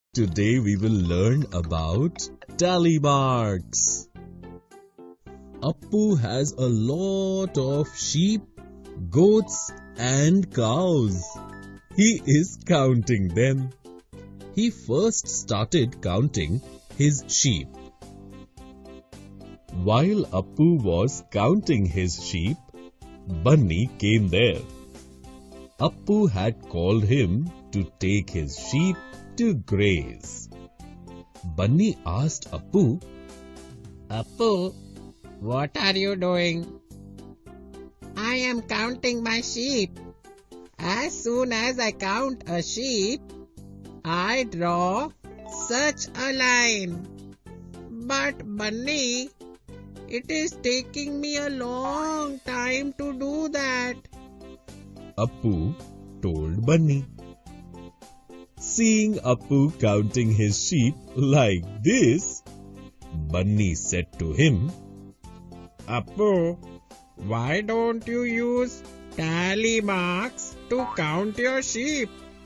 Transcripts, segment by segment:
Today we will learn about tally marks. Appu has a lot of sheep, goats and cows. He is counting them. He first started counting his sheep. While Appu was counting his sheep, Bunny came there. Appu had called him to take his sheep to graze. Bunny asked Appu, Appu, what are you doing? I am counting my sheep. As soon as I count a sheep, I draw such a line. But Bunny, it is taking me a long time to do that. Appu told Bunny. Seeing Appu counting his sheep like this, Bunny said to him, Appu, why don't you use tally marks to count your sheep?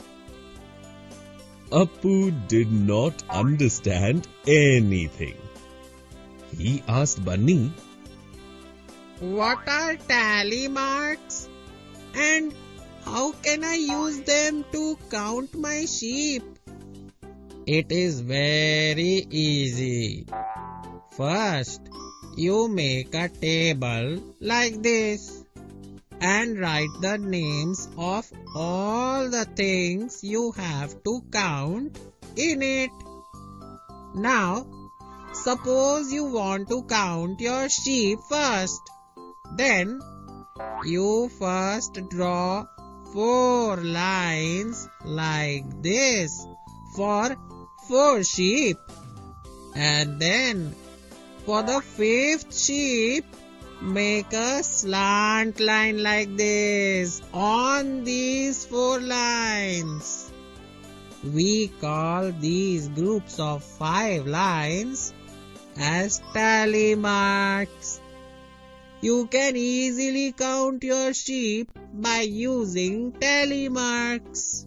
Appu did not understand anything. He asked Bunny, What are tally marks? And how can I use them to count my sheep? It is very easy. First, you make a table like this and write the names of all the things you have to count in it. Now, suppose you want to count your sheep first. Then, you first draw 4 lines like this for 4 sheep. And then, for the 5th sheep, make a slant line like this on these 4 lines. We call these groups of 5 lines as tally marks. You can easily count your sheep by using tally marks.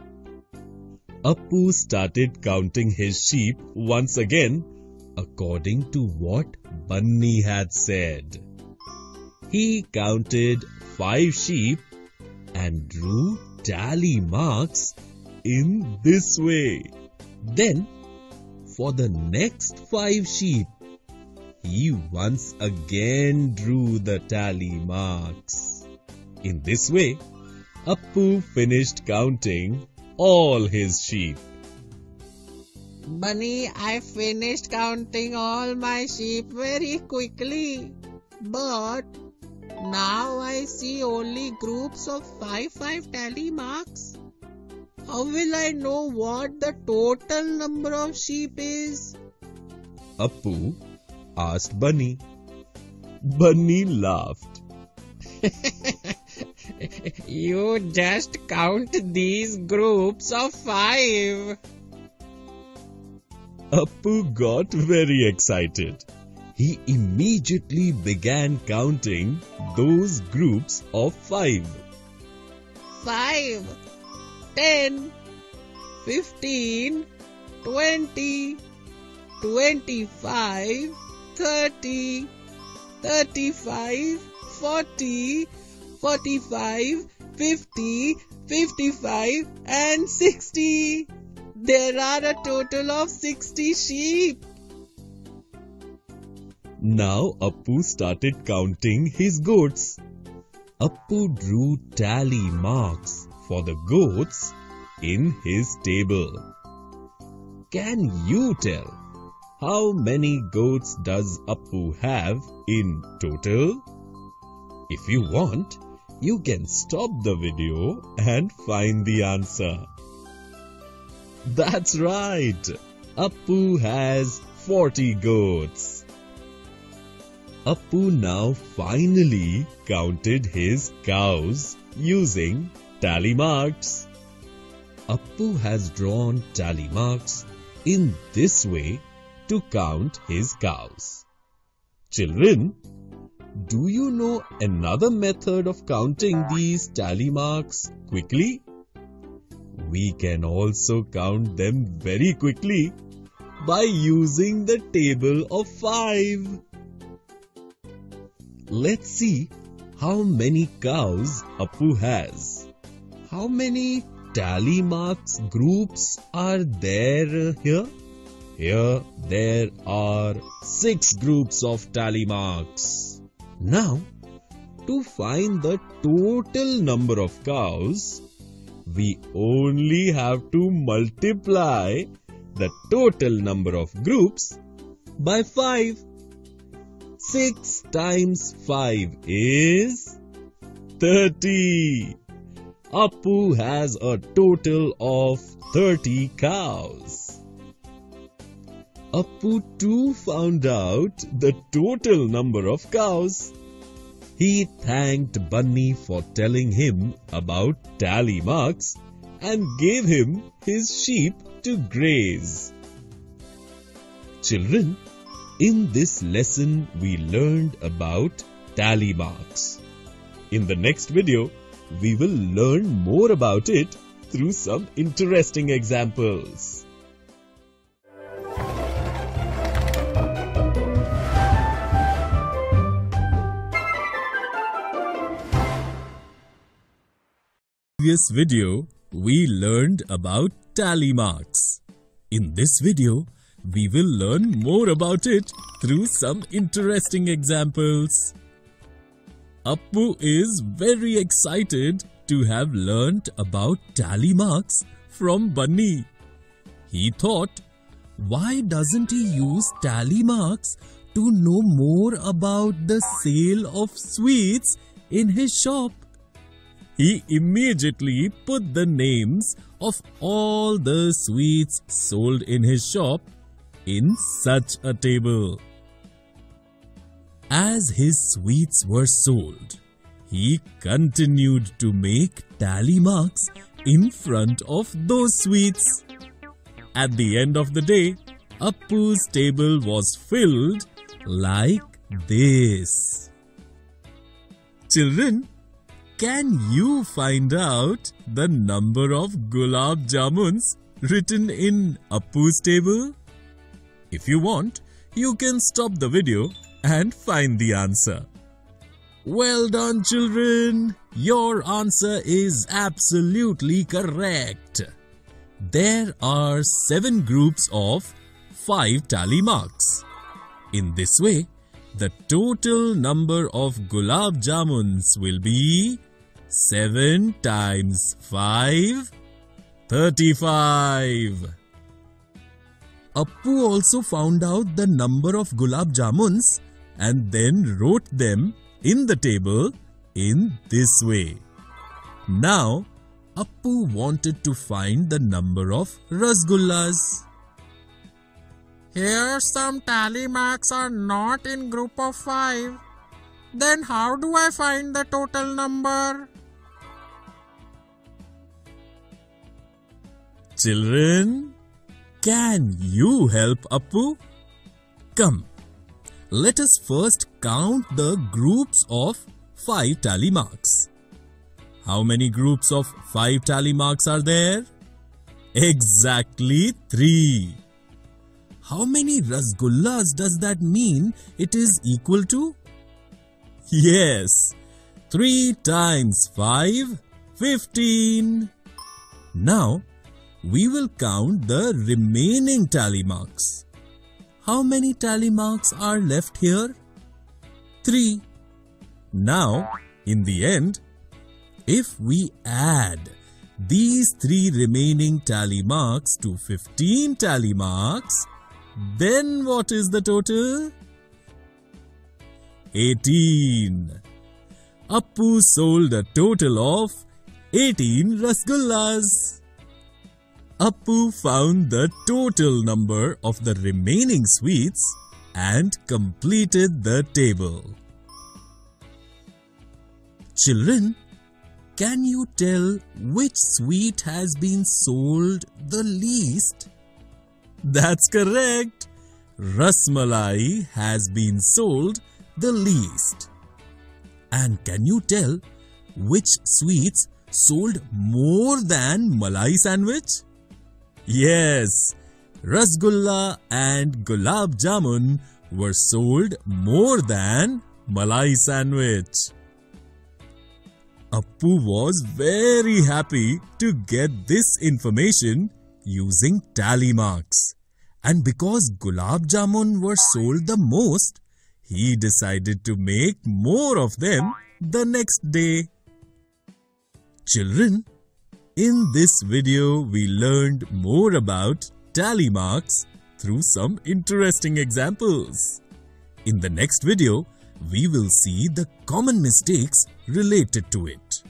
Appu started counting his sheep once again according to what Bunny had said. He counted 5 sheep and drew tally marks in this way. Then, for the next 5 sheep, he once again drew the tally marks. In this way, Appu finished counting all his sheep. Bunny, I finished counting all my sheep very quickly. But now I see only groups of 5 tally marks. How will I know what the total number of sheep is? Appu asked Bunny. Bunny laughed. You just count these groups of 5. Appu got very excited. He immediately began counting those groups of 5. 5, 10, 15, 20, 25, 30, 35, 40, 45, 50, 55 and 60. There are a total of 60 sheep. Now Appu started counting his goats. Appu drew tally marks for the goats in his table. Can you tell how many goats does Appu have in total? If you want, you can stop the video and find the answer. That's right! Appu has 40 goats. Appu now finally counted his cows using tally marks. Appu has drawn tally marks in this way to count his cows. Children, do you know another method of counting these tally marks quickly? We can also count them very quickly by using the table of 5. Let's see how many cows Appu has. How many tally marks groups are there here? Here there are 6 groups of tally marks. Now, to find the total number of cows, we only have to multiply the total number of groups by 5. 6 times 5 is 30. Appu has a total of 30 cows. Appu too found out the total number of cows. He thanked Bunny for telling him about tally marks and gave him his sheep to graze. Children, in this lesson we learned about tally marks. In the next video, we will learn more about it through some interesting examples. In the previous video, we learned about tally marks. In this video, we will learn more about it through some interesting examples. Appu is very excited to have learnt about tally marks from Bunny. He thought, why doesn't he use tally marks to know more about the sale of sweets in his shop? He immediately put the names of all the sweets sold in his shop in such a table. As his sweets were sold, he continued to make tally marks in front of those sweets. At the end of the day, Appu's table was filled like this. Children, can you find out the number of gulab jamuns written in Appu's table? If you want, you can stop the video and find the answer. Well done, children! Your answer is absolutely correct. There are 7 groups of 5 tally marks. In this way, the total number of gulab jamuns will be 7 times 5, 35. Appu also found out the number of gulab jamuns and then wrote them in the table in this way. Now, Appu wanted to find the number of rasgullas. Here some tally marks are not in group of 5. Then how do I find the total number? Children, can you help Appu? Come, let us first count the groups of 5 tally marks. How many groups of 5 tally marks are there? Exactly 3. How many rasgullas does that mean it is equal to? Yes, 3 times 5, 15. Now, we will count the remaining tally marks. How many tally marks are left here? 3. Now, in the end, if we add these 3 remaining tally marks to 15 tally marks, then what is the total? 18. Appu sold a total of 18 rasgullas. Appu found the total number of the remaining sweets and completed the table. Children, can you tell which sweet has been sold the least? That's correct. Rasmalai has been sold the least. And can you tell which sweets sold more than Malai sandwich? Yes, Rasgulla and Gulab Jamun were sold more than Malai sandwich. Appu was very happy to get this information using tally marks. And because Gulab Jamun were sold the most, he decided to make more of them the next day. Children, in this video we learned more about tally marks through some interesting examples. In the next video, we will see the common mistakes related to it.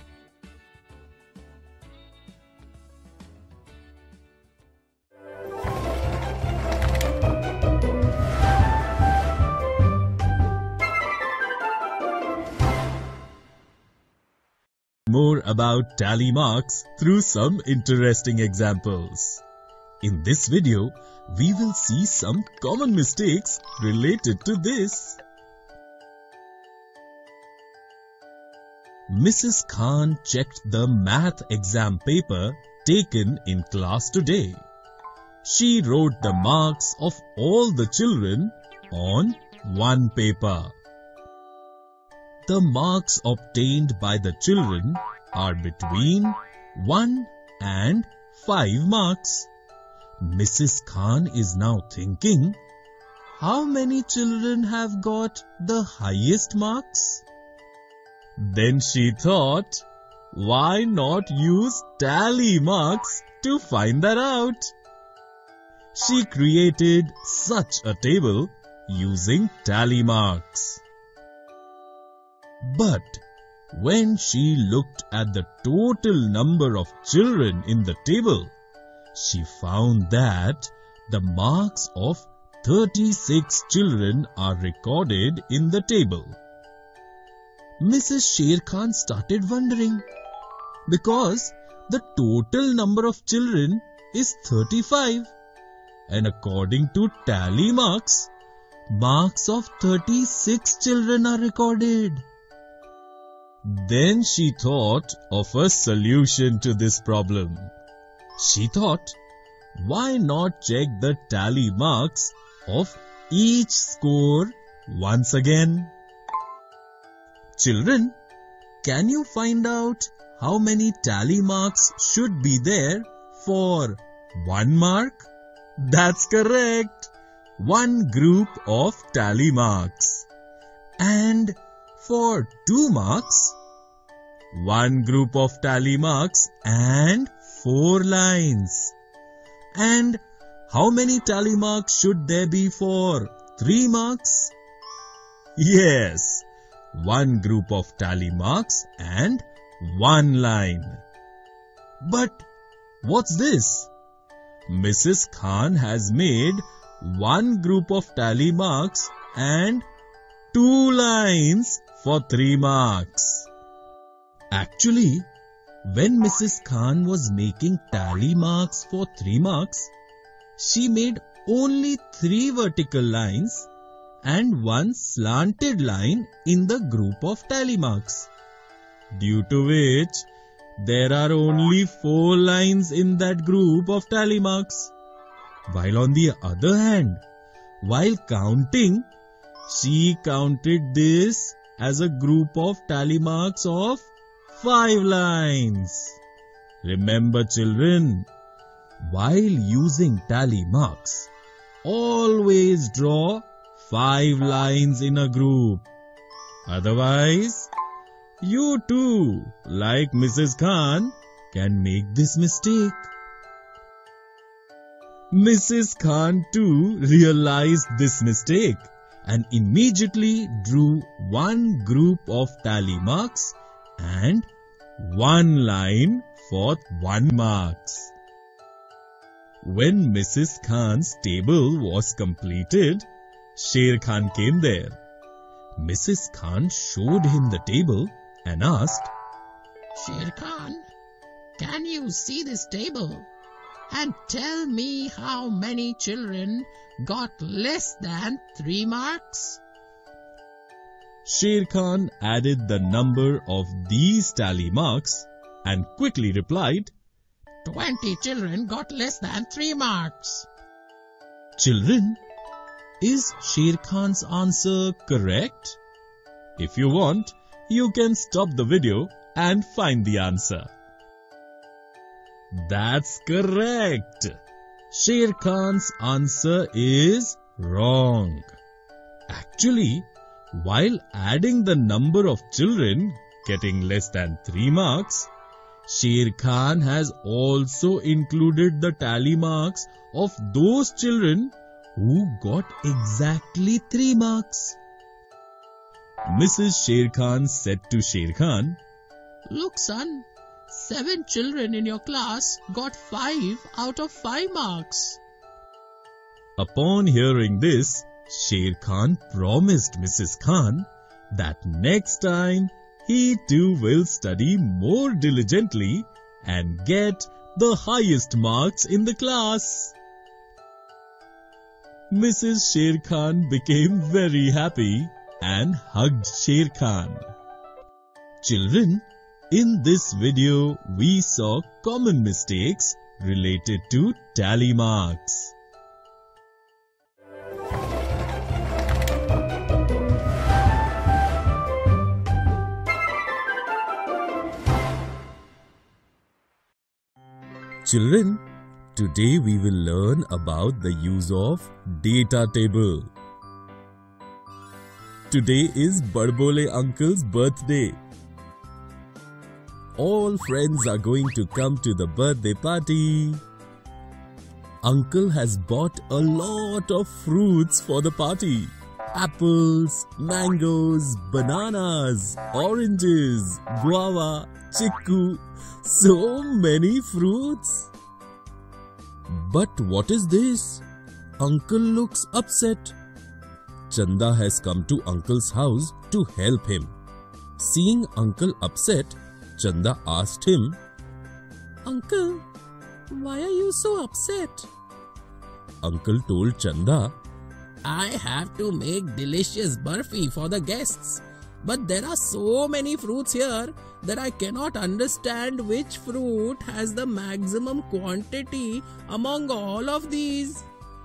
More about tally marks through some interesting examples. In this video, we will see some common mistakes related to this. Mrs. Khan checked the math exam paper taken in class today. She wrote the marks of all the children on one paper. The marks obtained by the children are between 1 and 5 marks. Mrs. Khan is now thinking, how many children have got the highest marks? Then she thought, why not use tally marks to find that out? She created such a table using tally marks. But when she looked at the total number of children in the table, she found that the marks of 36 children are recorded in the table. Mrs. Sher Khan started wondering, because the total number of children is 35, and according to tally marks, marks of 36 children are recorded. Then she thought of a solution to this problem. She thought, why not check the tally marks of each score once again? Children, can you find out how many tally marks should be there for 1 mark? That's correct. 1 group of tally marks. And for 2 marks, 1 group of tally marks and 4 lines. And how many tally marks should there be for 3 marks? Yes, 1 group of tally marks and 1 line. But what's this? Mrs. Khan has made 1 group of tally marks and 2 lines for 3 marks. Actually, when Mrs. Khan was making tally marks for 3 marks, she made only 3 vertical lines and 1 slanted line in the group of tally marks, due to which there are only 4 lines in that group of tally marks. While on the other hand, while counting, she counted this as a group of tally marks of 5 lines. Remember children, while using tally marks, always draw 5 lines in a group. Otherwise, you too, like Mrs. Khan, can make this mistake. Mrs. Khan too realized this mistake and immediately drew 1 group of tally marks and 1 line for 1 marks. When Mrs. Khan's table was completed, Sher Khan came there. Mrs. Khan showed him the table and asked, Sher Khan, can you see this table and tell me how many children got less than 3 marks? Sher Khan added the number of these tally marks and quickly replied, 20 children got less than 3 marks. Children, is Sher Khan's answer correct? If you want, you can stop the video and find the answer. That's correct. Sher Khan's answer is wrong. Actually, while adding the number of children getting less than 3 marks, Sher Khan has also included the tally marks of those children who got exactly 3 marks. Mrs. Sher Khan said to Sher Khan, Look, son, 7 children in your class got 5 out of 5 marks. Upon hearing this, Sher Khan promised Mrs. Khan that next time he too will study more diligently and get the highest marks in the class. Mrs. Sher Khan became very happy and hugged Sher Khan. Children, in this video we saw common mistakes related to tally marks. Children, today we will learn about the use of data table. Today is Badbole uncle's birthday. All friends are going to come to the birthday party. Uncle has bought a lot of fruits for the party. Apples, mangoes, bananas, oranges, guava, chiku, so many fruits. But what is this? Uncle looks upset. Chanda has come to Uncle's house to help him. Seeing Uncle upset, Chanda asked him, Uncle, why are you so upset? Uncle told Chanda, I have to make delicious barfi for the guests. But there are so many fruits here that I cannot understand which fruit has the maximum quantity among all of these.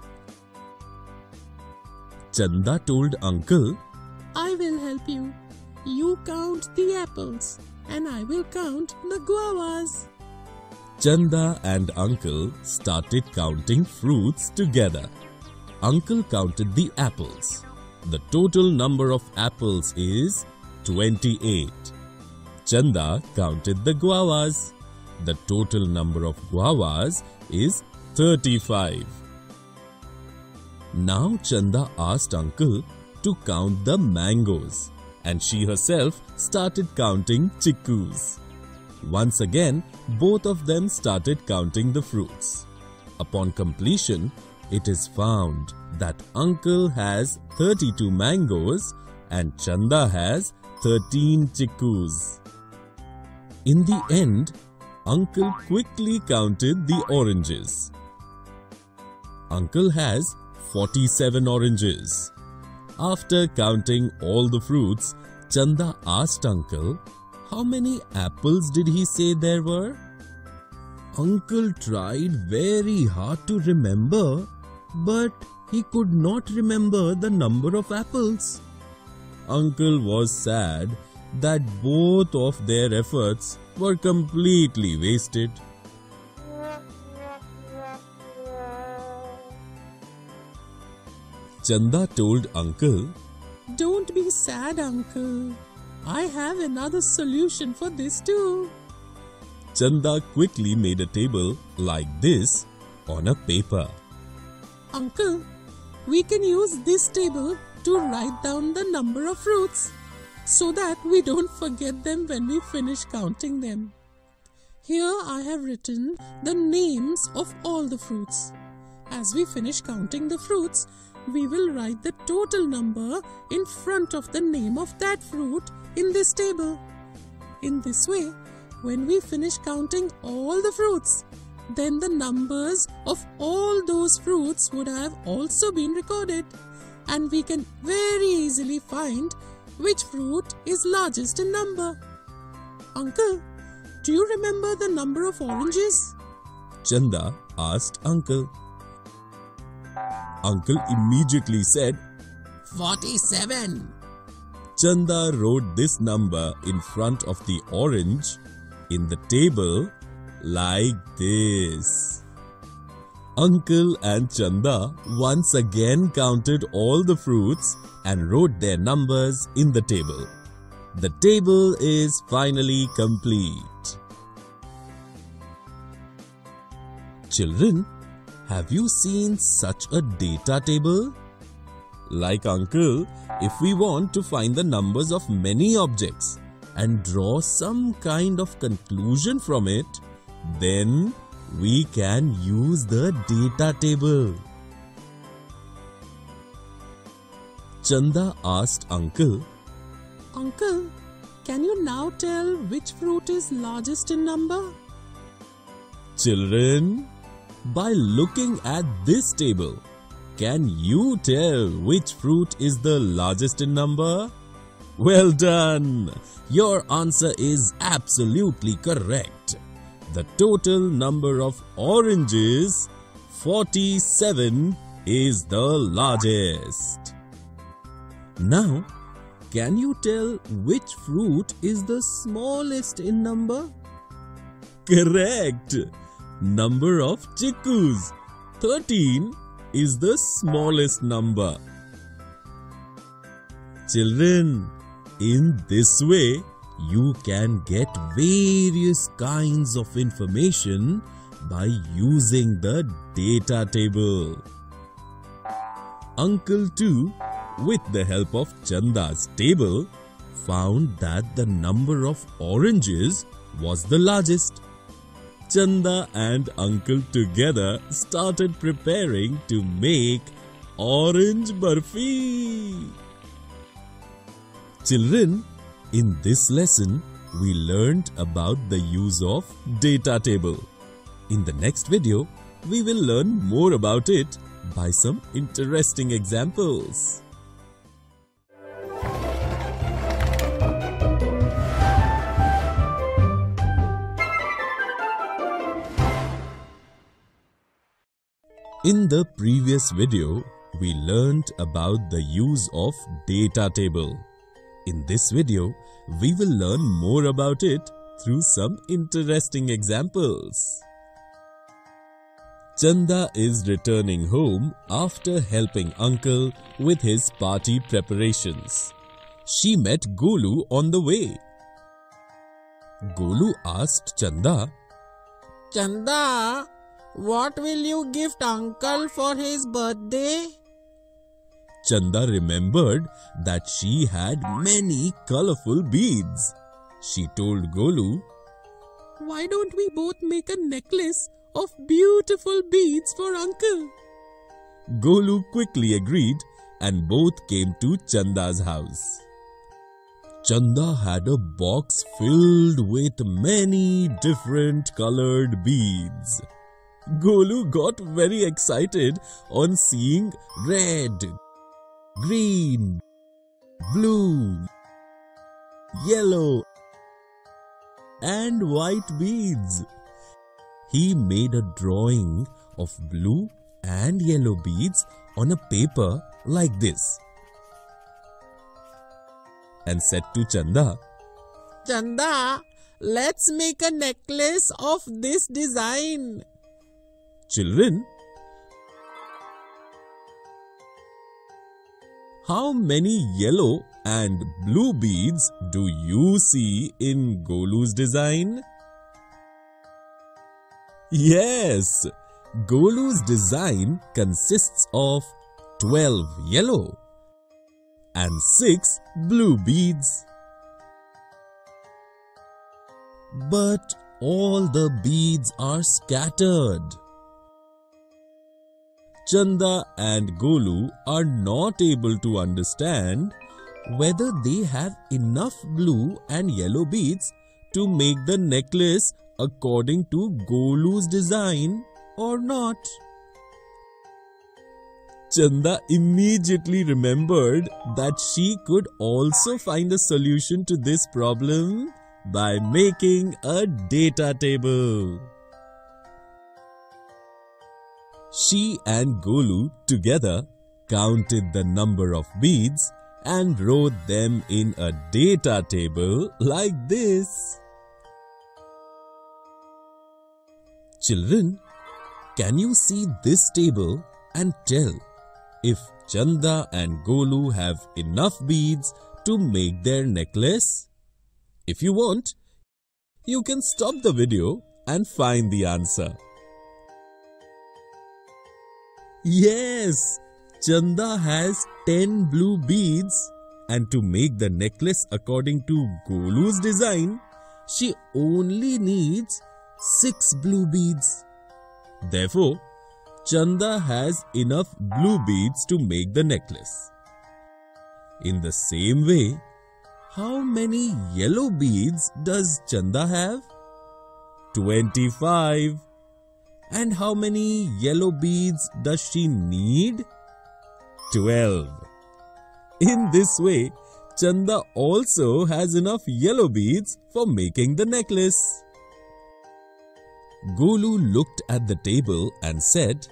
Chanda told Uncle, I will help you. You count the apples and I will count the guavas. Chanda and Uncle started counting fruits together. Uncle counted the apples. The total number of apples is 28. Chanda counted the guavas. The total number of guavas is 35. Now Chanda asked Uncle to count the mangoes, and she herself started counting chikkus. Once again, both of them started counting the fruits. Upon completion, it is found that Uncle has 32 mangoes and Chanda has 13 chikkus. In the end, Uncle quickly counted the oranges. Uncle has 47 oranges. After counting all the fruits, Chanda asked Uncle, how many apples did he say there were? Uncle tried very hard to remember, but he could not remember the number of apples. Uncle was sad that both of their efforts were completely wasted. Chanda told Uncle, Don't be sad, Uncle. I have another solution for this too. Chanda quickly made a table like this on a paper. Uncle, we can use this table to write down the number of fruits so that we don't forget them when we finish counting them. Here I have written the names of all the fruits. As we finish counting the fruits, we will write the total number in front of the name of that fruit in this table. In this way, when we finish counting all the fruits, then the numbers of all those fruits would have also been recorded, and we can very easily find which fruit is largest in number. Uncle, Do you remember the number of oranges? Chanda asked Uncle. Uncle immediately said, 47. Chanda wrote this number in front of the orange in the table like this. Uncle and Chanda once again counted all the fruits and wrote their numbers in the table. The table is finally complete. Children, have you seen such a data table? Like Uncle, if we want to find the numbers of many objects and draw some kind of conclusion from it, then we can use the data table. Chanda asked Uncle, Uncle, can you now tell which fruit is largest in number? Children, by looking at this table, can you tell which fruit is the largest in number? Well done! Your answer is absolutely correct. The total number of oranges, 47, is the largest. Now, can you tell which fruit is the smallest in number? Correct! Number of chikkus, 13, is the smallest number. Children, in this way, you can get various kinds of information by using the data table. Uncle too, with the help of Chanda's table, found that the number of oranges was the largest. Chanda and Uncle together started preparing to make orange barfi. Children, in this lesson, we learned about the use of data table. In the next video, we will learn more about it by some interesting examples. In the previous video, we learned about the use of data table. In this video, we will learn more about it through some interesting examples. Chanda is returning home after helping Uncle with his party preparations. She met Golu on the way. Golu asked Chanda, Chanda, what will you gift Uncle for his birthday? Chanda remembered that she had many colorful beads. She told Golu, Why don't we both make a necklace of beautiful beads for Uncle? Golu quickly agreed and both came to Chanda's house. Chanda had a box filled with many different colored beads. Golu got very excited on seeing red, green, blue, yellow, and white beads. He made a drawing of blue and yellow beads on a paper like this and said to Chanda, Chanda, let's make a necklace of this design. Children, how many yellow and blue beads do you see in Golu's design? Yes, Golu's design consists of 12 yellow and 6 blue beads. But all the beads are scattered. Chanda and Golu are not able to understand whether they have enough blue and yellow beads to make the necklace according to Golu's design or not. Chanda immediately remembered that she could also find a solution to this problem by making a data table. She and Golu together counted the number of beads and wrote them in a data table like this. Children, can you see this table and tell if Chanda and Golu have enough beads to make their necklace? If you want, you can stop the video and find the answer. Yes, Chanda has 10 blue beads, and to make the necklace according to Golu's design, she only needs 6 blue beads. Therefore, Chanda has enough blue beads to make the necklace. In the same way, how many yellow beads does Chanda have? 25. And how many yellow beads does she need? 12. In this way, Chanda also has enough yellow beads for making the necklace. Golu looked at the table and said,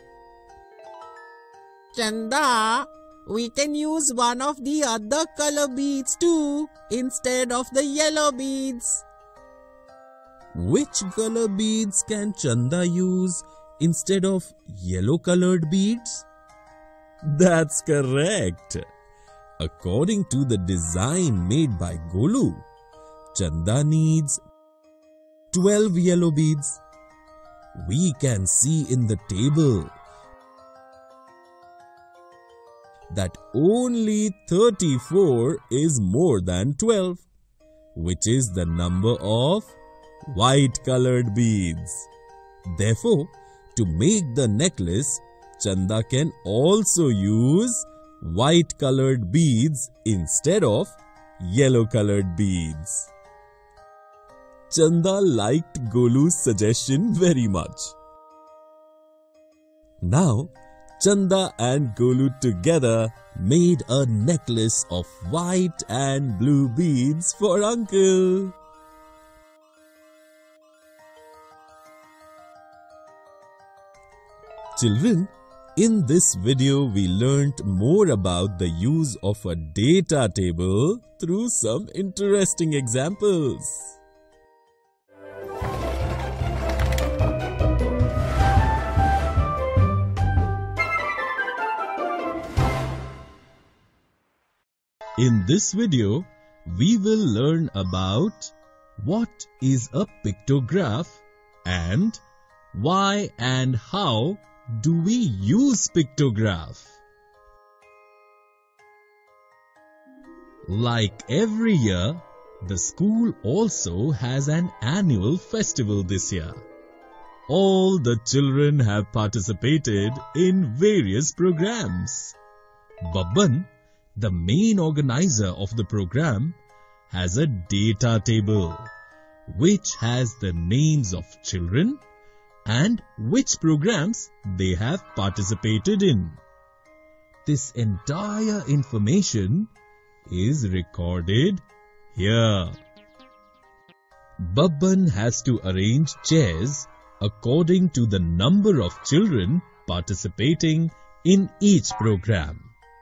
Chanda, we can use one of the other color beads too, instead of the yellow beads. Which color beads can Chanda use instead of yellow colored beads? That's correct. According to the design made by Golu, Chanda needs 12 yellow beads. We can see in the table that only 34 is more than 12, which is the number of white colored beads. Therefore, to make the necklace, Chanda can also use white colored beads instead of yellow colored beads. Chanda liked Golu's suggestion very much. Now, Chanda and Golu together made a necklace of white and blue beads for Uncle. Children, in this video we learnt more about the use of a data table through some interesting examples. In this video, we will learn about what is a pictograph and why and how do we use pictograph. Like every year, the school also has an annual festival this year. All the children have participated in various programs. Babban, the main organizer of the program, has a data table which has the names of children and which programs they have participated in. This entire information is recorded here. Babban has to arrange chairs according to the number of children participating in each program.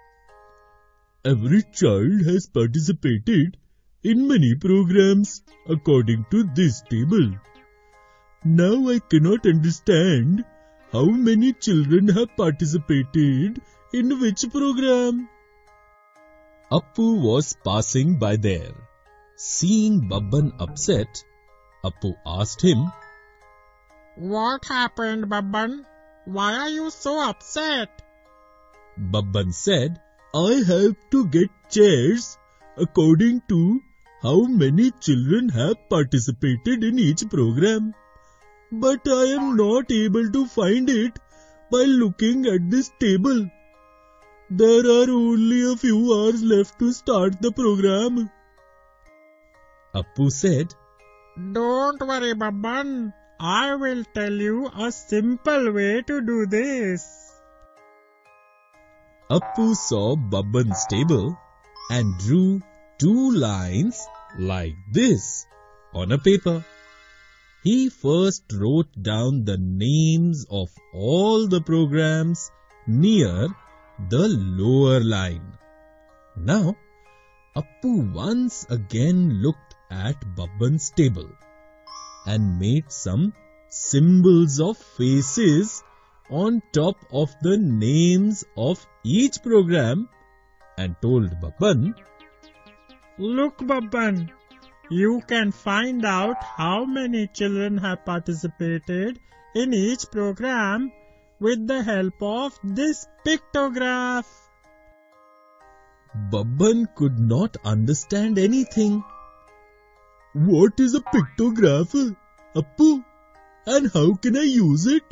Every child has participated in many programs according to this table. Now I cannot understand how many children have participated in which program. Appu was passing by there. Seeing Babban upset, Appu asked him, What happened, Babban? Why are you so upset? Babban said, I have to get chairs according to how many children have participated in each program. But I am not able to find it by looking at this table. There are only a few hours left to start the program. Appu said, Don't worry, Babban. I will tell you a simple way to do this. Appu saw Babban's table and drew 2 lines like this on a paper. He first wrote down the names of all the programs near the lower line. Now, Appu once again looked at Babban's table and made some symbols of faces on top of the names of each program and told Babban, Look, Babban, you can find out how many children have participated in each program with the help of this pictograph. Babban could not understand anything. What is a pictograph, Appu? And how can I use it?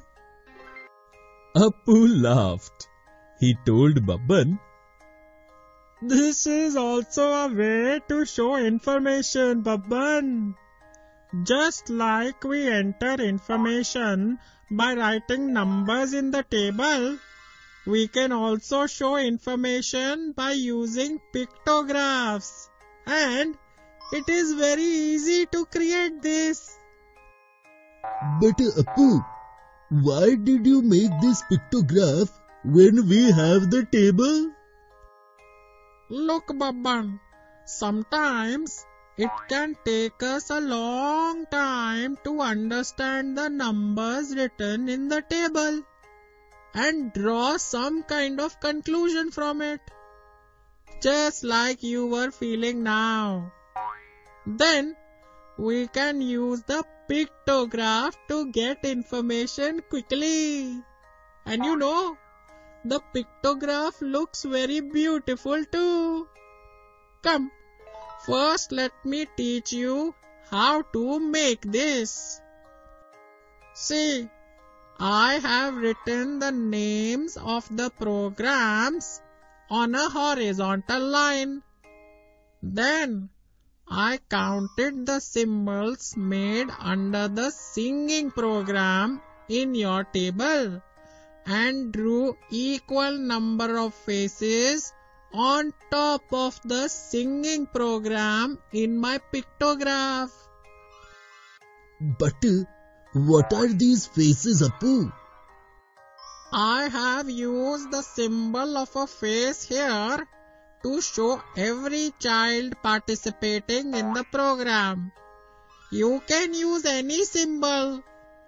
Appu laughed. He told Babban, This is also a way to show information, Babban. Just like we enter information by writing numbers in the table, we can also show information by using pictographs. And it is very easy to create this. But Appu, why did you make this pictograph when we have the table? Look, Babban, sometimes it can take us a long time to understand the numbers written in the table and draw some kind of conclusion from it, just like you were feeling now. Then we can use the pictograph to get information quickly. And you know, the pictograph looks very beautiful too. Come, first let me teach you how to make this. See, I have written the names of the programs on a horizontal line. Then I counted the symbols made under the singing program in your table and drew equal number of faces on top of the singing program in my pictograph. But what are these faces, Appu? I have used the symbol of a face here to show every child participating in the program. You can use any symbol.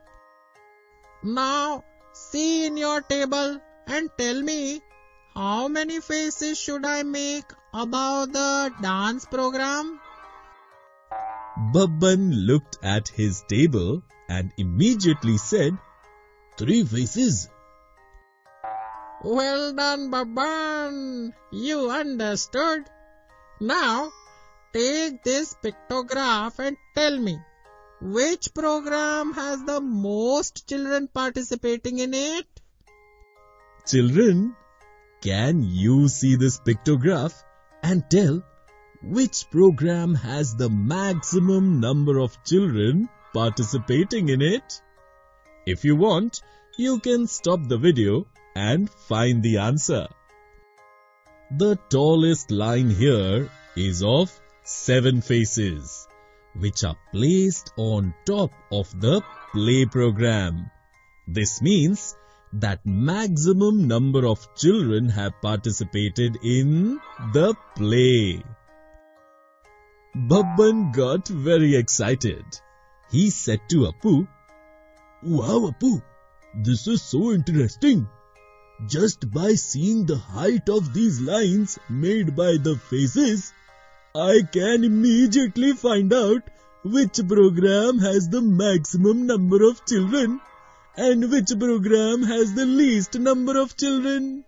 Now, see in your table and tell me how many faces should I make above the dance program? Babban looked at his table and immediately said, 3 faces. Well done, Babban. You understood. Now, take this pictograph and tell me, which program has the most children participating in it? Children, can you see this pictograph and tell which program has the maximum number of children participating in it? If you want, you can stop the video and find the answer. The tallest line here is of 7 faces, which are placed on top of the play program. This means that maximum number of children have participated in the play. Babban got very excited. He said to Appu, Wow, Appu, this is so interesting. Just by seeing the height of these lines made by the faces, I can immediately find out which program has the maximum number of children and which program has the least number of children.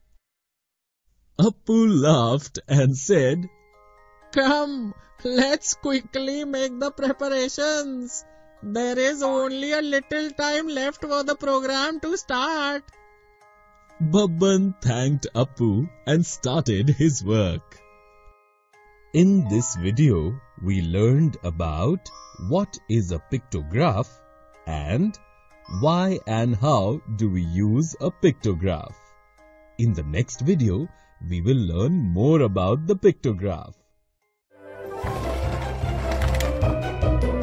Appu laughed and said, Come, let's quickly make the preparations. There is only a little time left for the program to start. Babban thanked Appu and started his work. In this video, we learned about what is a pictograph and why and how do we use a pictograph. In the next video, we will learn more about the pictograph.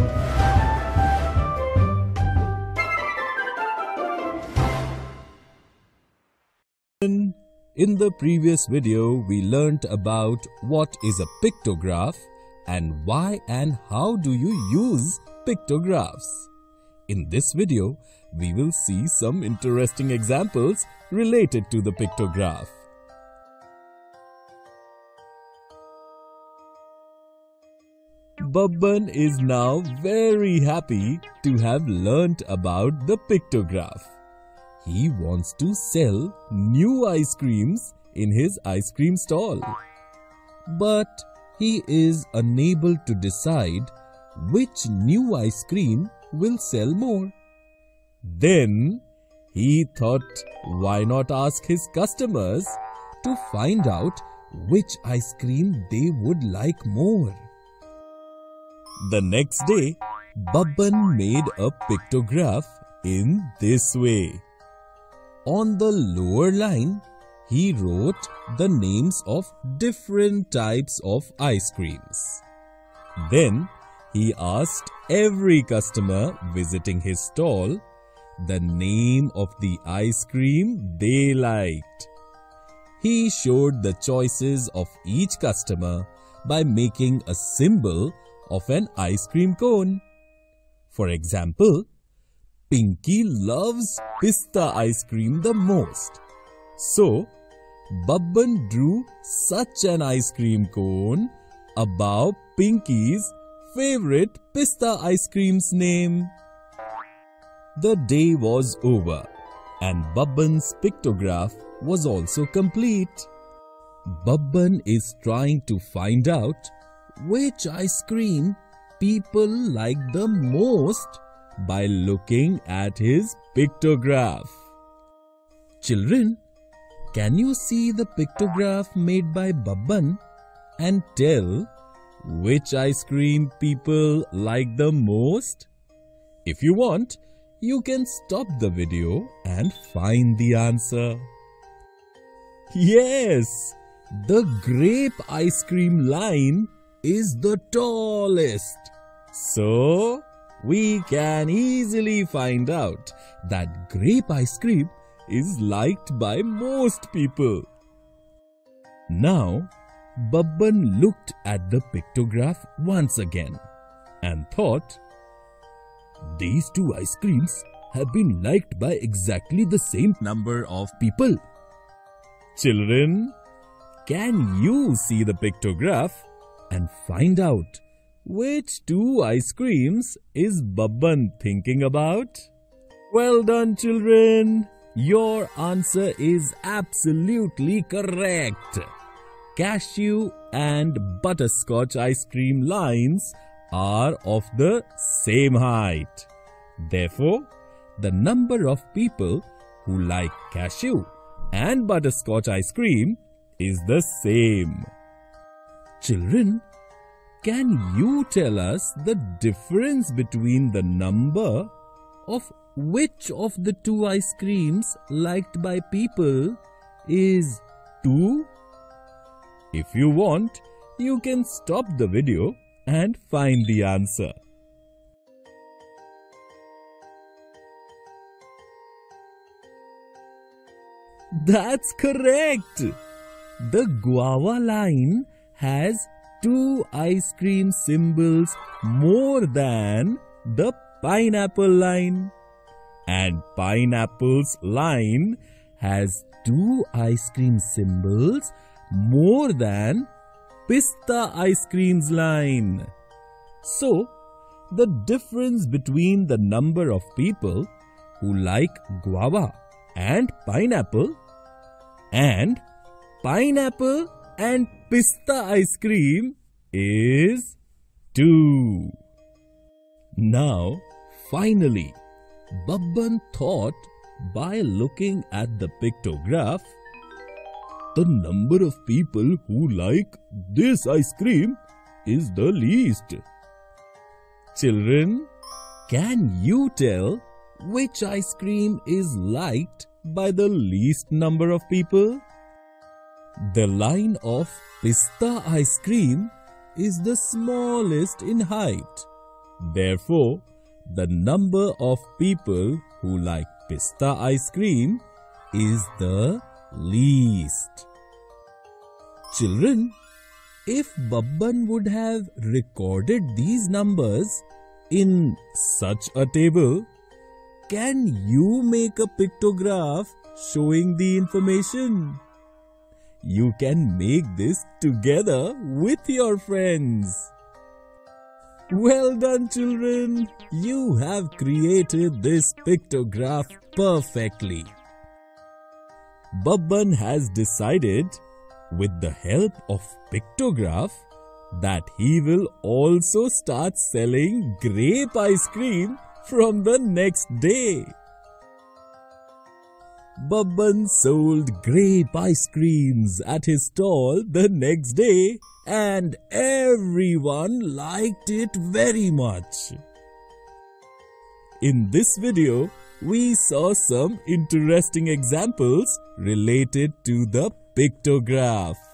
In the previous video, we learnt about what is a pictograph and why and how do you use pictographs. In this video, we will see some interesting examples related to the pictograph. Babban is now very happy to have learnt about the pictograph. He wants to sell new ice creams in his ice cream stall. But he is unable to decide which new ice cream will sell more. Then he thought, why not ask his customers to find out which ice cream they would like more. The next day, Babban made a pictograph in this way. On the lower line, he wrote the names of different types of ice creams. Then, he asked every customer visiting his stall the name of the ice cream they liked. He showed the choices of each customer by making a symbol of an ice cream cone. For example, Pinky loves pista ice cream the most. So, Babban drew such an ice cream cone above Pinky's favorite pista ice cream's name. The day was over and Babban's pictograph was also complete. Babban is trying to find out which ice cream people like the most by looking at his pictograph. Children, can you see the pictograph made by Babban and tell which ice cream people like the most? If you want, you can stop the video and find the answer. Yes, the grape ice cream line is the tallest. So, we can easily find out that grape ice cream is liked by most people. Now, Babban looked at the pictograph once again and thought, these two ice creams have been liked by exactly the same number of people. Children, can you see the pictograph and find out which two ice creams is Babban thinking about? Well done, children! Your answer is absolutely correct. Cashew and butterscotch ice cream lines are of the same height. Therefore, the number of people who like cashew and butterscotch ice cream is the same. Children, can you tell us the difference between the number of which of the two ice creams liked by people is 2? If you want, you can stop the video and find the answer. That's correct! The guava line has 2 ice cream symbols more than the pineapple line. And pineapple's line has 2 ice cream symbols more than pista ice cream's line. So, the difference between the number of people who like guava and pineapple and pista ice cream is 2. Now, finally, Babban thought by looking at the pictograph, the number of people who like this ice cream is the least. Children, can you tell which ice cream is liked by the least number of people? The line of pista ice cream is the smallest in height. Therefore, the number of people who like pista ice cream is the least. Children, if Babban would have recorded these numbers in such a table, can you make a pictograph showing the information? You can make this together with your friends. Well done, children. You have created this pictograph perfectly. Babban has decided, with the help of pictograph, that he will also start selling grape ice cream from the next day. Babban sold grape ice creams at his stall the next day, and everyone liked it very much. In this video, we saw some interesting examples related to the pictograph.